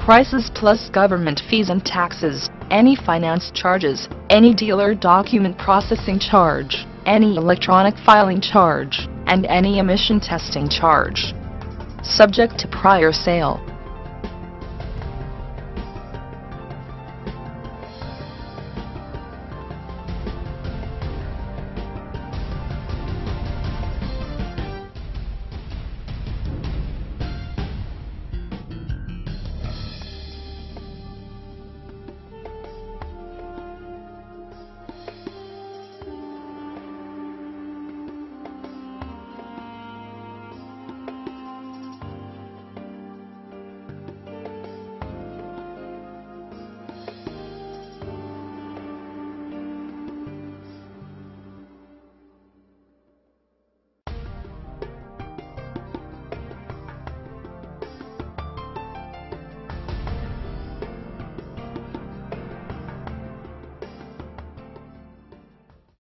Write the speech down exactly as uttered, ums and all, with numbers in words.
prices plus government fees and taxes, any finance charges, any dealer document processing charge, any electronic filing charge, and any emission testing charge. Subject to prior sale.